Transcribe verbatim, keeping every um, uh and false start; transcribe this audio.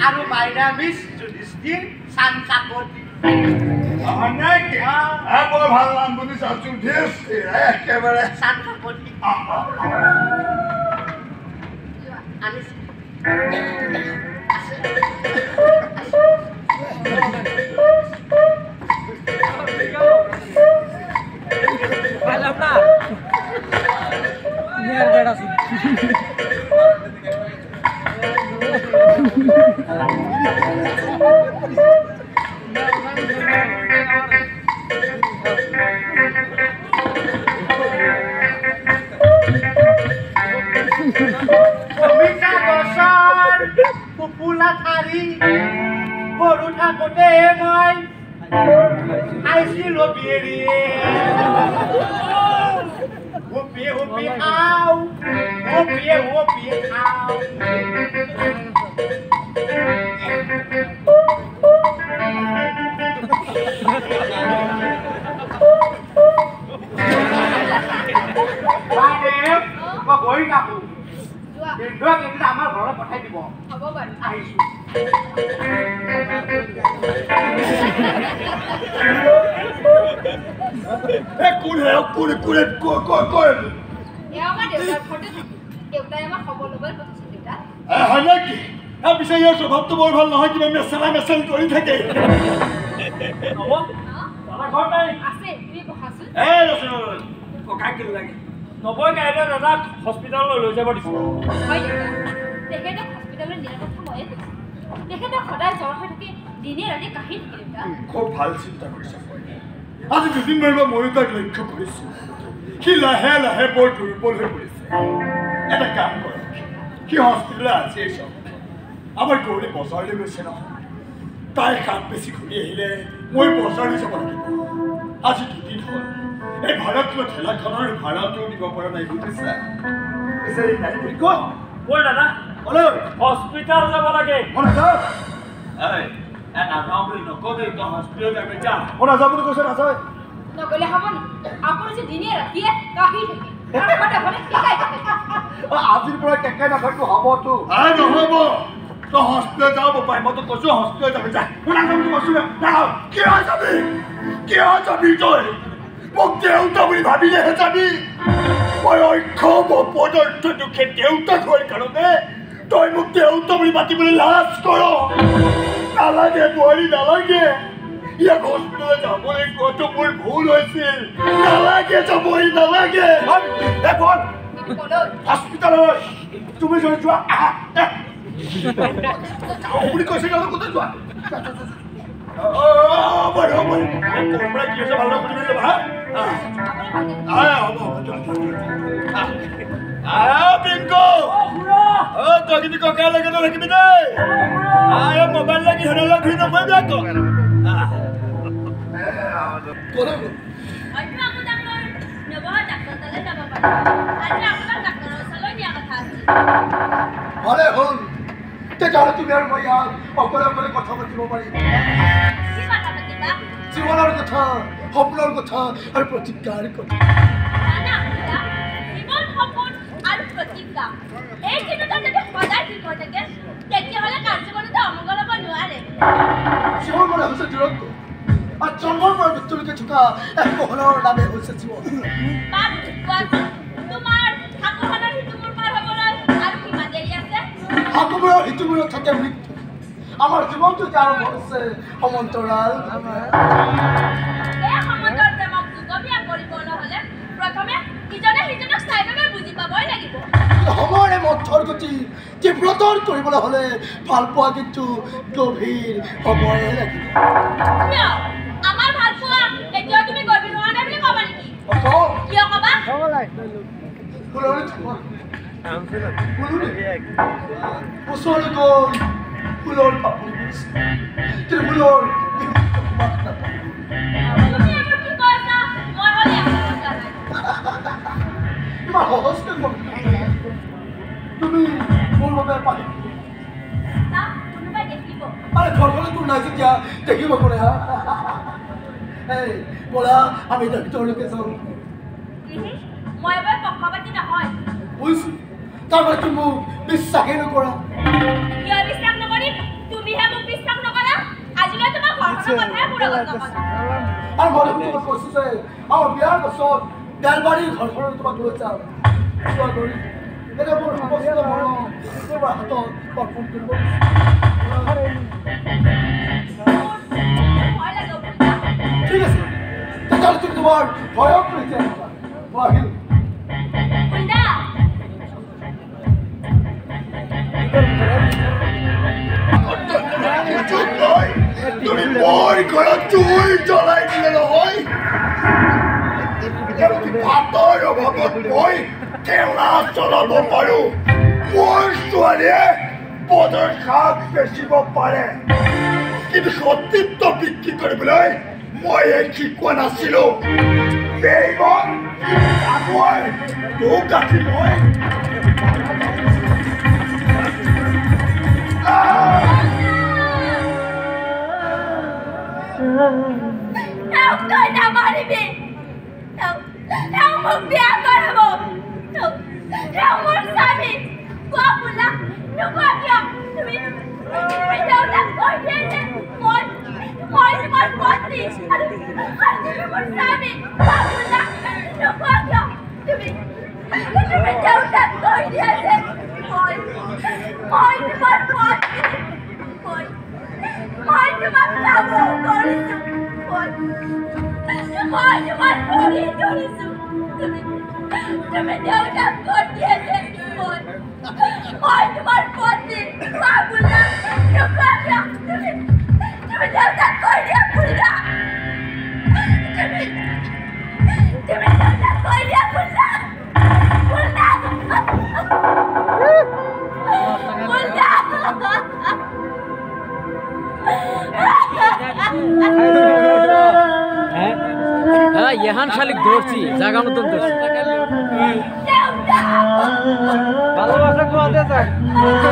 আৰু my name is Yudhishthir Sanchakoti অনেক আ বল ভাল নাম বুঝি সাচু দেশ একেবারে Sanchakoti আমি Palabra. Mierda, así. Komika bosar pupula thari boru thakote moi aisilo bieri Hopi hopi ow hopi hopi ow Madam, kok boi kaku? Dua ini amal ঘৰৰ পঠাই দিব হ'ব বাৰু আহিছো এ কোন হে কোন কোন কো কো কো এ আমাৰ দেউতাৰ ফটো দেউতাই আমাৰ খবৰ ল'বলৈ পঠিয়াইছে দেউতা এ হয় নেকি এ পিছে ইয়াৰ স্বভাৱটো বৰ ভাল নহয় কিবা মেছেলা মেছেল কৰি থাকে হ'ব আমাৰ ঘৰ নাই আছে তুমি বহাচোন এ ৰচন ককা কি লাগে নবৈ কাইলৈ দাদাক হস্পিটাললৈ লৈ যাব দিছো হয় দেউতা তেখেতক হস্পিটাললৈ নিয়াৰ কথা ময়ে কৈছোঁ তেখেতক সদায় জ্বৰ হৈ থাকে দিনে ৰাতি কাহি থাকে দেউতা খুব ভাল চিন্তা কৰিছা আজি দুদিন ধৰি মই তাক লক্ষ্য কৰিছোঁ সি লাহে লাহে বৰ দুৰ্বল হৈ পৰিছে এটা কাম কৰক সি হস্পিটাললৈ আছে চব আমাৰ গৌৰী বজাৰলৈ গৈছে নহয় তাই কাম বেছি ঘূৰি আহিলে মই বজাৰলৈ যাব লাগিব আজি দুদিন হ'ল এই ভাড়াটো ঠেলাখনৰ ভাড়াটো দিব পৰা নাই বুজিছা ক'ত কৈ দাদা বলো হস্পিটাল যাব লাগে মনে যাওক এই এ নাযাওঁ বুলি নকবি তই হস্পিটাল যাবি যা মই নাযাওঁ বুলি কৈছে নাযাওঁ নগ'লে হ'ব নেকি আপুনি যে দিনে ৰাতিয়ে কাহি থাকে সদায় সদায় শিকাই থাকে আজিৰ পৰা কেঁকাই নাথাকো হ'বতো আই নহ'ব তই হস্পিটাল যাব পাৰি মই তোক কৈছোঁ হস্পিটাল যাবি যা মই নাযাওঁ বুলি কৈছোঁ নাযাওঁ কিয় যাবি কিয় যাবি তই মোক দেউতা বুলি ভাবিলেহে যাবি মই অক্ষম পদাৰ্থ দুখে দেউতাক হোৱাৰ কাৰণে তই মোক দেউতা বুলি মাতিবলৈ লাজ কৰ নালাগে বোৱাৰী নালাগে ইয়াক হস্পিটালত যাবলৈ কোৱাটো মোৰ ভুল হৈছিল নালাগে যাবই নালাগে এখন হস্পিটালত তুমি যদি যোৱা যাওঁ বুলি কৈছে নহয় কোথায় যোৱা হ'ব হ'ব কোনবা কি হৈছে ভাল কৰি দিলে ভা আ হ'ব আ পিংকো ও তই কিন্তু ককা লাগে ন ৰাখিবি দেই আ মোবাইল লাগি হেৰে লাগি নকৰিবি আকৌ কোনে হয়তো আকৌ ডাক্তৰ নবহ ডাক্তৰ তালে যাব পাৰে আজি আপোনাৰ ডাক্তৰৰ ওচৰলৈ নিয়া কথা আছে ভালে হ'ল তেতিয়াহ'লে তুমি আৰু মই ইয়াত অকলে অকলে কথা পাতিব পাৰিম কি কথা পাতিবা জীৱনৰ কথা সপোনৰ কথা আৰু প্ৰতিজ্ঞাৰ কথা জানা জীৱন সপোন আৰু প্ৰতিজ্ঞা এই তিনিটা যদি সদায় ঠিক হৈ থাকে তেতিয়াহ'লে কাৰ্যকৰণতে অমংগল হ'ব নোৱাৰে জীৱন মানে হৈছে দূৰত্ব আৰু জন্মৰ পৰা মৃত্যুলৈকে থকা এক মহলৰ নামে হৈছে জীৱন তোমাৰ ঠাকুৰখনৰ সিটোমূৰ পাৰ হ'বলৈ আৰু কিমান দেৰি আছে ঠাকুৰৰ সিটোমূৰত থাকে মৃত্যু আমাৰ জীৱনটো যাৰ হৈছে সমান্তৰাল এই সমান্তৰাল প্ৰেমক যোগবিয়া কৰিবলৈ হ'লে প্ৰথমে ইজনে সিজনক চাইভাৱে বুজি পাবই লাগিব সময়ৰে মন্থৰ গতি তীব্ৰতৰ কৰিবলৈ হ'লে ভাল পোৱা কিন্তু গভীৰ হ'বই লাগিব কিয় আমাৰ ভাল পোৱা এতিয়াও তুমি গভীৰ হোৱা নাই বুলি ক'বা নেকি কিয় ক'বা ওচৰলৈ গ'ল ফুলৰ পাপৰি কিন্তু ফুলৰ তুমি এইবোৰ কি কৈছা মই হ'লে একো বুজা নাই ইমান সহজকৈ তুমি মোৰ বাবে পানী কোনোবাই দেখিব আরে ঘৰখনে তোৰ নাই যেতিয়া দেখিব কোনে হা এই বলা আমি ভিতৰলৈকে যাওঁ মই এবাৰ পক্ষপাতি নহয় বুজিছোঁ তাৰমানে তুমি মোক বিশ্বাসেই নকৰা কিয় বিশ্বাস নকৰিম তুমি আৰু মই তোমাক কৈছোঁ যে আমাৰ বিয়াৰ পাছত দেলবাৰীৰ ঘৰখনত তোমাক লৈ যাম চোৱা কৰি এতিয়া মোৰ সমস্ত মৰম তোমাৰ হাতত অৰ্পণ কৰিব ঠিক আছে তেতিয়াহ'লে তুমি তোমাৰ ভয়ক লৈ যাম মই আহিলোঁ তুমি মই ঘৰত জুই জ্বলাই দিলে নহয় ভাতৰ অভাৱত মই ঠেলা চলাব পাৰোঁ মোৰ ছোৱালীয়ে বজাৰ শাক বেচিব পাৰে কিন্তু সতীত্ব বিক্ৰী কৰিবলৈ মই এই শিকোৱা নাছিলোঁ বেইমান মই তোক গাঠি মই Não tôi nào mà đi bị Đâu Đâu một đĩa con là một Đâu Đâu một sao bị Qua một lắm Đâu qua kìa Tụi mình Tụi mình đâu đang coi thế thế Một Một thì một một gì Hẳn thì một sao bị Qua một lắm Đâu qua kìa Tụi mình Tụi mình đâu đang coi thế thế Một Một thì một một gì Một Một thì một sao một con đi Boy, boy, you want to go in, go in, to me, to me, don't have good yet, boy. Boy, you want to go in, Kamrupa, you come here, to me, to me, don't have good yet, put it up. To me, to me, don't have good yet, put it up. Put it up. Put it up. হ্যাঁ ইহান শালিক ধরছি জাগা মতন ধরছি ভালোবাসা কোয়াতে যায়